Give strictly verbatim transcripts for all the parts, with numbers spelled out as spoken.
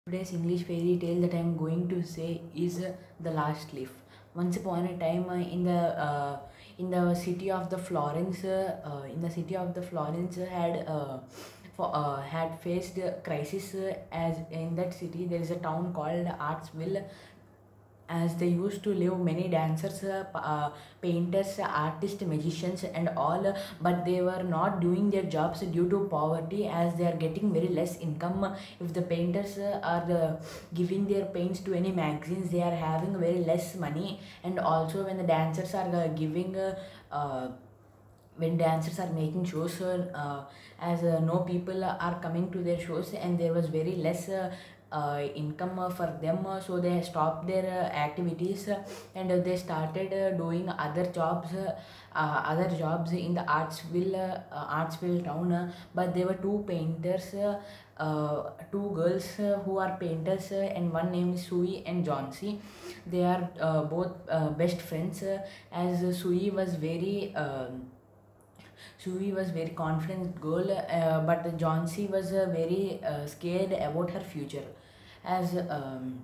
Today's English fairy tale that I am going to say is uh, The Last Leaf. Once upon a time, uh, in the uh, in the city of the Florence, uh, uh, in the city of the Florence uh, had uh, for, uh, had faced a crisis. Uh, as in that city, there is a town called Artsville, as they used to live many dancers, uh, p- uh, painters, uh, artists, magicians and all, uh, but they were not doing their jobs due to poverty, as they are getting very less income. If the painters uh, are uh, giving their paints to any magazines, they are having very less money. And also when the dancers are uh, giving uh, uh, when dancers are making shows, uh, uh, as uh, no people are coming to their shows, and there was very less uh, uh, income uh, for them, uh, so they stopped their uh, activities, uh, and uh, they started uh, doing other jobs, uh, uh, other jobs in the Artsville uh, uh, Artsville town. Uh, but there were two painters, uh, uh, two girls uh, who are painters, uh, and one named Sui and Johnsy. They are uh, both uh, best friends, uh, as uh, Sui was very um Sui was very confident girl, uh, but Johnsy was uh, very uh, scared about her future. As um,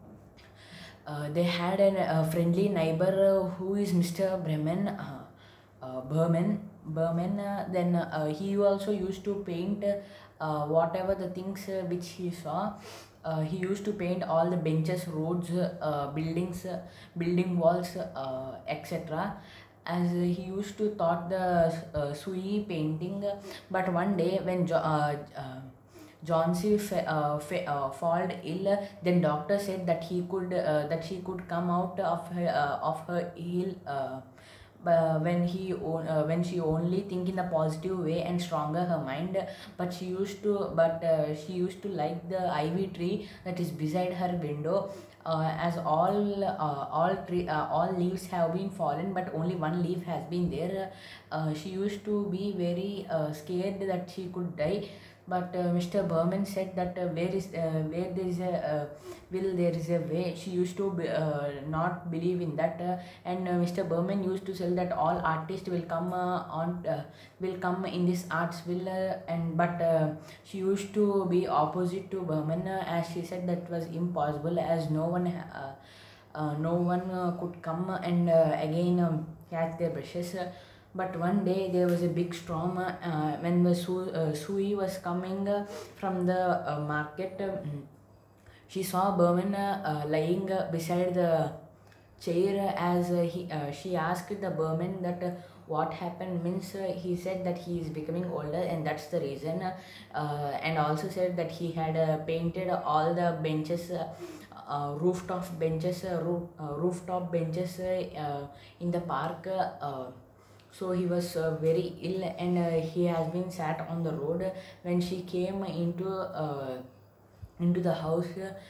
uh, they had a uh, friendly neighbor uh, who is Mister Bremen, uh, uh, Berman. Berman. Uh, then uh, he also used to paint uh, whatever the things uh, which he saw. Uh, he used to paint all the benches, roads, uh, buildings, uh, building walls, uh, et cetera. As uh, he used to taught the uh, Sui painting, uh, but one day when jo- uh, uh, Johnsy fa- uh, fa- uh, fall ill, then doctor said that he could uh, that she could come out of her uh, of her ill. Uh, uh, when he o- uh, when she only think in a positive way and stronger her mind. But she used to but uh, she used to like the ivy tree that is beside her window, uh, as all uh, all tree uh, all leaves have been fallen, but only one leaf has been there. Uh, she used to be very uh, scared that she could die. But uh, Mister Berman said that uh, where is uh, where there is a uh, will, there is a way. She used to be, uh, not believe in that, uh, and uh, Mister Berman used to say that all artists will come uh, on uh, will come in this arts will, uh, and but uh, she used to be opposite to Berman, uh, as she said that was impossible, as no one uh, uh, no one uh, could come and uh, again um, catch their brushes. Uh, but one day there was a big storm, uh, uh, when the Su- uh, Sui was coming uh, from the uh, market. Um, she saw Berman uh, uh, lying uh, beside the chair, as uh, he uh, she asked the Berman that uh, what happened. Means uh, he said that he is becoming older and that's the reason, uh, uh, and also said that he had uh, painted all the benches, uh, uh, rooftop benches uh, roof, uh, rooftop benches uh, uh, in the park. Uh, uh, so he was uh, very ill, and uh, he has been sat on the road. When she came into uh, into the house,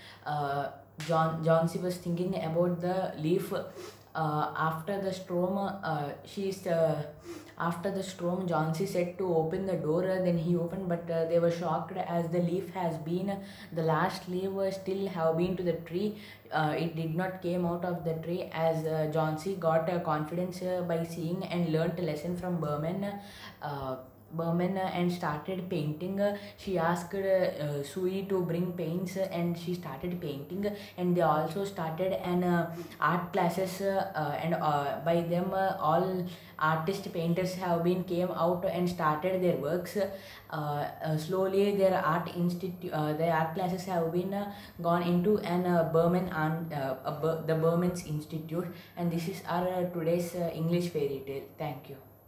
uh, John John C was thinking about the leaf. Uh, after the storm, uh, she's uh, after the storm, John C said to open the door. Uh, then he opened, but uh, they were shocked, as the leaf has been the last leaf uh, still have been to the tree. Uh, it did not came out of the tree, as uh, John C got uh, confidence uh, by seeing and learnt a lesson from Berman. Uh, Berman, uh, and started painting. Uh, she asked uh, uh, Sui to bring paints, uh, and she started painting. And they also started an uh, art classes, uh, uh, and uh, by them uh, all artist painters have been came out and started their works. Uh, uh, slowly their art institute, uh, their art classes have been uh, gone into an uh, Berman and uh, uh, Ber- the Berman's Institute. And this is our uh, today's uh, English fairy tale. Thank you.